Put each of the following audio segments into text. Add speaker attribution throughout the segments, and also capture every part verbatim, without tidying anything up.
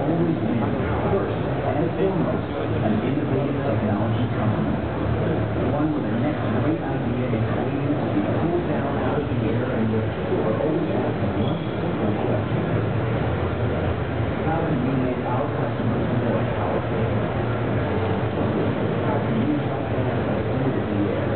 Speaker 1: always been, first and foremost, an innovative technology company. One with the next great idea is waiting to be pulled down out of the air and where people are always asking one simple question. How can we make our customers more powerful? How can we help them into the air?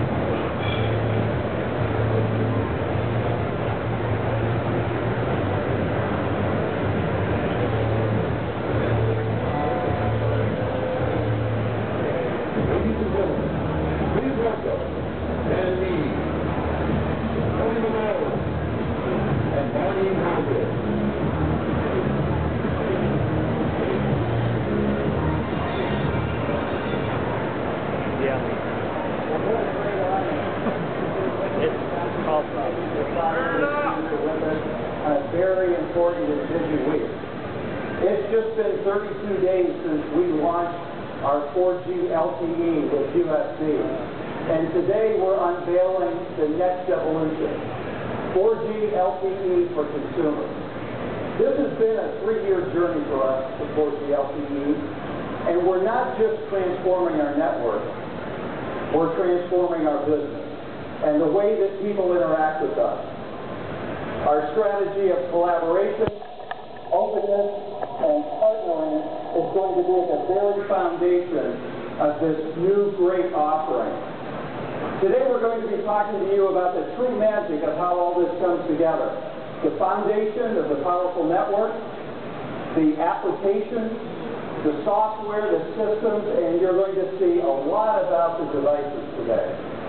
Speaker 2: A very important and busy week. It's just been thirty-two days since we launched our four G L T E with U S B. And today we're unveiling the next evolution, four G L T E for consumers. This has been a three-year journey for us, the four G L T E, and we're not just transforming our network, we're transforming our business and the way that people interact with us. Our strategy of collaboration, openness, and partnering is going to be at the very foundation of this new great offering. Today we're going to be talking to you about the true magic of how all this comes together. The foundation of the powerful network, the applications, the software, the systems, and you're going to see a lot about the devices today.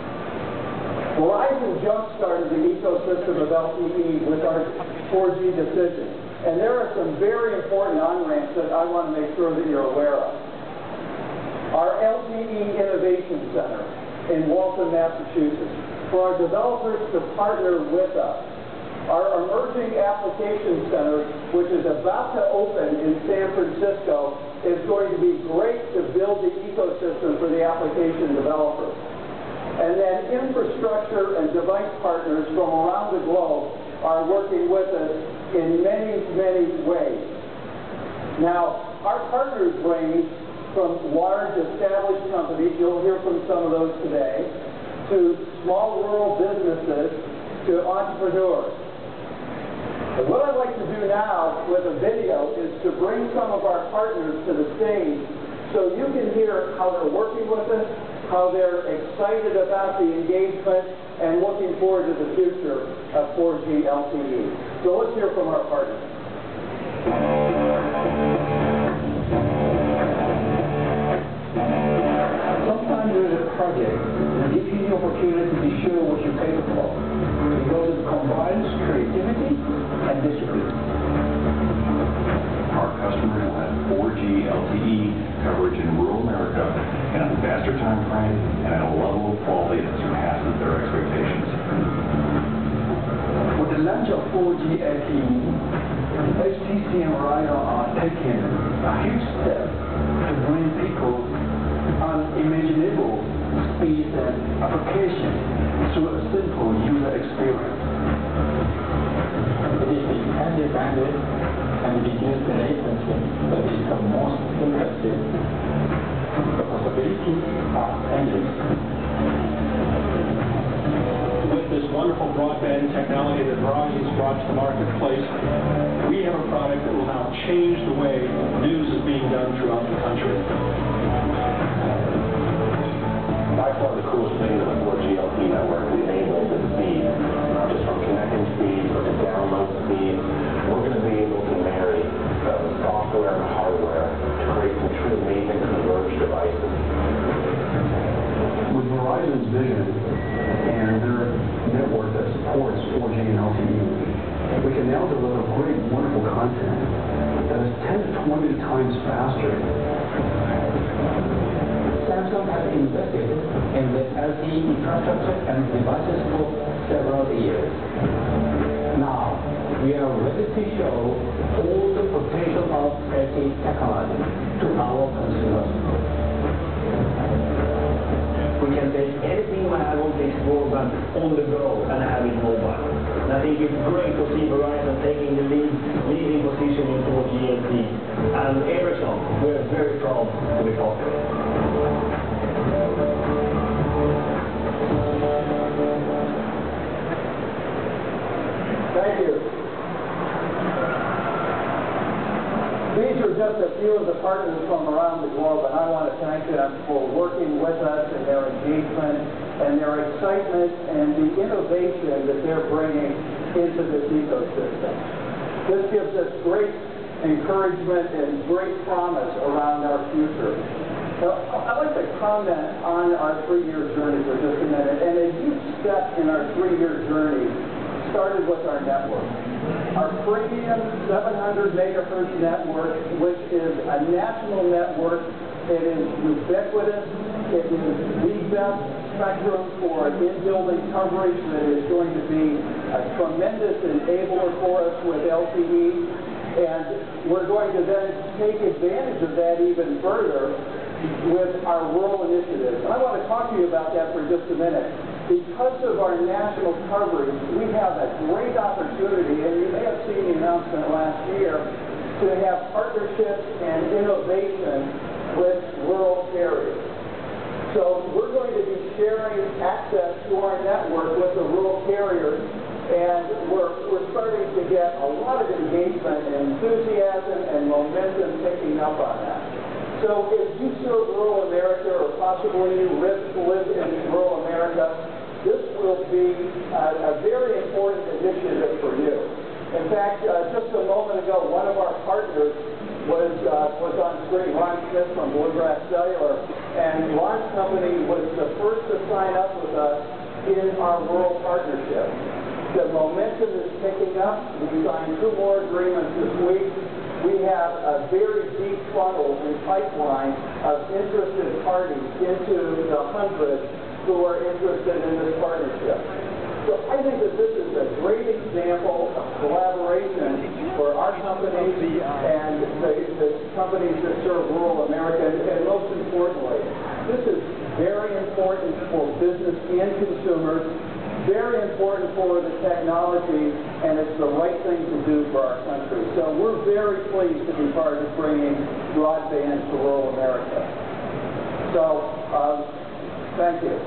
Speaker 2: Verizon jump-started the ecosystem of L T E with our four G decision. And there are some very important on-ramps that I want to make sure that you're aware of. Our L T E Innovation Center in Waltham, Massachusetts, for our developers to partner with us. Our Emerging Application Center, which is about to open in San Francisco, is going to be great to build the ecosystem for the application developers. And then infrastructure and device partners from around the globe are working with us in many, many ways. Now, our partners range from large established companies, you'll hear from some of those today, to small rural businesses, to entrepreneurs. And what I'd like to do now with a video is to bring some of our partners to the stage so you can hear how they're working with us, how they're excited about the engagement and looking forward to the future of four G L T E. So let's hear from our partners.
Speaker 3: Sometimes there's a project that gives you the opportunity to show what you're capable of, because it combines creativity and discipline.
Speaker 4: Our customers will have four G L T E coverage in rural America in a faster time frame and at a level of quality that surpasses their expectations.
Speaker 3: With the launch of four G L T E, H T C and Verizon are taking a huge step to bring people unimaginable speed and application through a simple user experience.
Speaker 5: It is the expanded bandwidth and the reduced latency that is the most impressive. The possibilities are endless.
Speaker 6: With this wonderful broadband technology that Verizon's brought to the marketplace, we have a product that will now change the way news is being done throughout the country.
Speaker 7: By far the coolest thing that the four G L T E network enables is speed. Not just from connecting speed, but to download speed. We're going to be able to marry the software and hardware to create some truly amazing converged devices.
Speaker 3: With Verizon's vision and their network that supports four G and L T E, we can now deliver great, wonderful content that is ten to twenty times faster.
Speaker 5: Samsung has invested in the L T E infrastructure and devices for several years. Now, we are ready to show all the potential of L T E technology to our consumers.
Speaker 3: We can take anything I want to explore but on the go and have it mobile.
Speaker 8: And I think it's great to see Verizon taking the lead, leading position in four G L T E. And Ericsson, we're very proud to be part of it.
Speaker 2: Thank you. These are just a few of the partners from around the globe, and I want to thank them for working with us and their engagement and their excitement and the innovation that they're bringing into this ecosystem. This gives us great encouragement and great promise around our future. Now, I'd like to comment on our three-year journey for just a minute, and a huge step in our three-year journey started with our network. Our premium seven hundred megahertz network, which is a national network. It is ubiquitous. It is the best spectrum for in-building coverage that is going to be a tremendous enabler for us with L T E. And we're going to then take advantage of that even further with our rural initiatives. And I want to talk to you about that for just a minute. Because of our national coverage, we have a great opportunity, and you may have seen the announcement last year, to have partnerships and innovation with rural carriers. So we're going to be sharing access to our network with the rural carriers, and we're, we're starting to get a lot of engagement and enthusiasm and momentum picking up on that. So if you serve rural America, or possibly you live, live in rural America, this will be a, a very important initiative for you. In fact, uh, just a moment ago, one of our partners was uh, was on screen, Ron Smith from Bluegrass Cellular, and Ron's company was the first to sign up with us in our rural partnership. The momentum is picking up. We signed two more agreements this week. We have a very deep funnel and pipeline of interested parties into the hundreds who are interested in this partnership. So I think that this is a great example of collaboration for our companies and the, the companies that serve rural America. And, and most importantly, this is very important for business and consumers, very important for the technology, and it's the right thing to do for our country. So we're very pleased to be part of bringing broadband to rural America. So, um, thank you.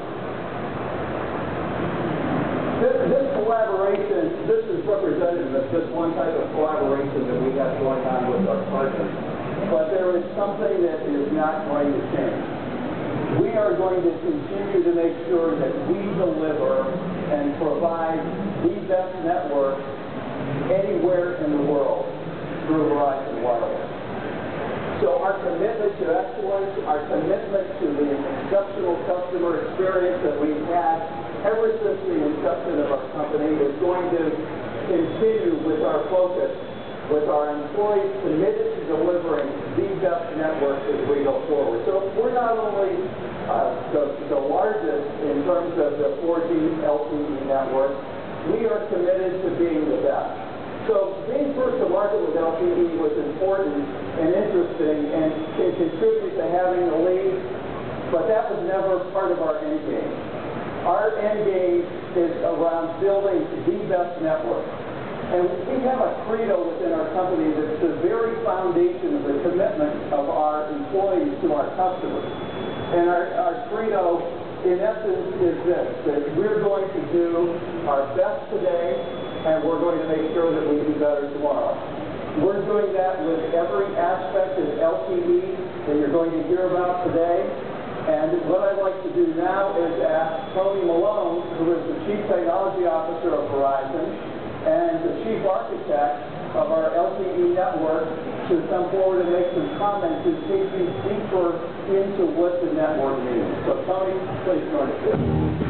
Speaker 2: This, this collaboration, this is representative of just one type of collaboration that we have going on with our partners. But there is something that is not going to change. We are going to continue to make sure that we deliver and provide the best network anywhere in the world through Verizon Wireless. So our commitment to excellence, our commitment to the exceptional customer experience that we've had ever since the inception of our company is going to continue with our focus, with our employees committed to delivering the best network as we go forward. So we're not only uh, the, the largest in terms of the four G L T E network, we are committed to being the best. So being first to market with L T E was important and interesting and can contribute to having the lead, but that was never part of our end game. Our end game is around building the best network. And we have a credo within our company that's the very foundation of the commitment of our employees to our customers. And our, our credo, in essence, is this, that we're going to do our best today, and we're going to make sure that we do better tomorrow. We're doing that with every aspect of L T E that you're going to hear about today. And what I'd like to do now is ask Tony Malone, who is the Chief Technology Officer of Verizon and the Chief Architect of our L T E network, to come forward and make some comments to take you deeper into what the network means. So Tony, please join us here.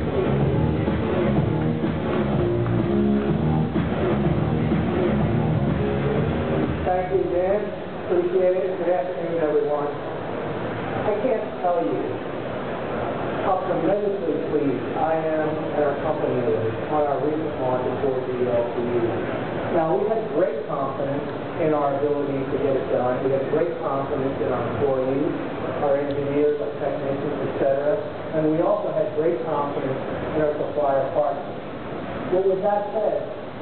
Speaker 9: Thank you, Dan. Appreciate it. Good afternoon, everyone. I can't tell you how tremendously pleased I am and our company is on our recent launch of four G L T E. Now, we had great confidence in our ability to get it done. We had great confidence in our employees, our engineers, our technicians, et cetera. And we also had great confidence in our supplier partners. But with that said,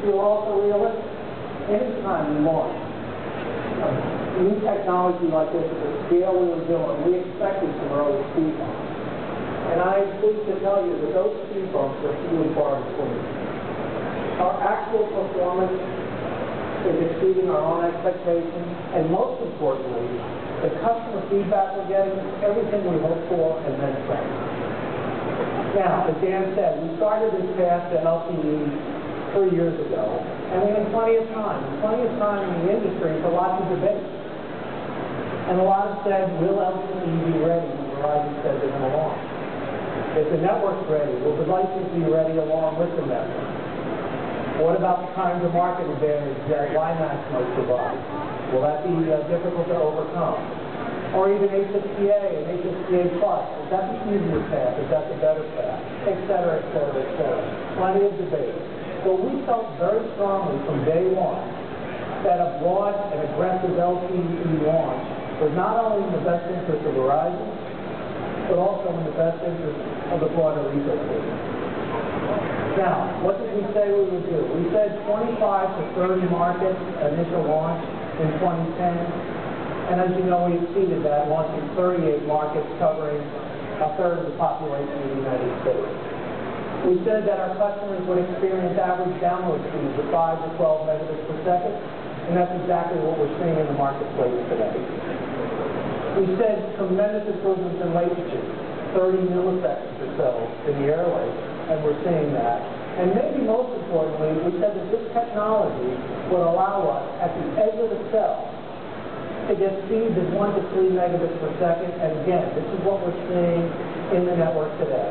Speaker 9: we were also realistic. Anytime we launch a new technology like this at the scale we were doing, we expected some early speed bumps. And I'm pleased to tell you that those speed bumps are few and far between. Our actual performance is exceeding our own expectations, and most importantly, the customer feedback we're getting is everything we hoped for and then some. Now, as Dan said, we started this path to L T E three years ago, and we had plenty of time, plenty of time in the industry for lots of debate. And a lot have said, will L T E be ready when Verizon says they're going to launch? If the network's ready, will devices be ready along with the network? What about the time to market advantage that WiMAX might provide? Will that be uh, difficult to overcome? Or even H S P A and H S P A Plus, is that the easier path? Is that the better path? Et cetera, et cetera, et cetera. Plenty of debate. So we felt very strongly from day one that a broad and aggressive L T E launch was not only in the best interest of Verizon, but also in the best interest of the broader ecosystem. Now, what did we say we would do? We said twenty-five to thirty markets, initial launch in twenty ten. And as you know, we exceeded that, launching thirty-eight markets covering a third of the population of the United States. We said that our customers would experience average download speeds of five to twelve megabits per second, and that's exactly what we're seeing in the marketplace today. We said tremendous improvements in latency, thirty milliseconds or so in the airwaves, and we're seeing that. And maybe most importantly, we said that this technology would allow us, at the edge of the cell, to get speeds of one to three megabits per second. And again, this is what we're seeing in the network today.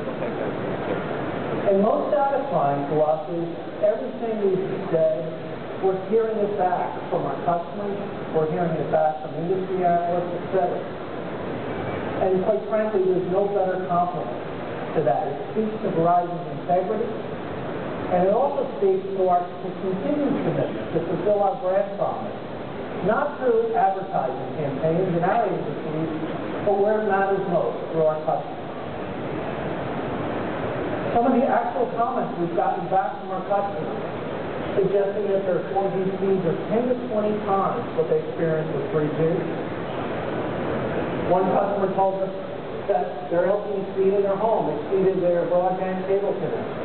Speaker 9: And most satisfying to us is everything we've said, we're hearing it back from our customers, we're hearing it back from industry analysts, et cetera. And quite frankly, there's no better compliment to that. It speaks to Verizon's integrity, and it also speaks to our continued commitment to fulfill our brand promise, not through advertising campaigns and our agencies, but where it matters most, through our customers. Some of the actual comments we've gotten back from our customers suggesting that their four G speeds are ten to twenty times what they experienced with three G. One customer told us that their L T E speed in their home exceeded their broadband cable connection.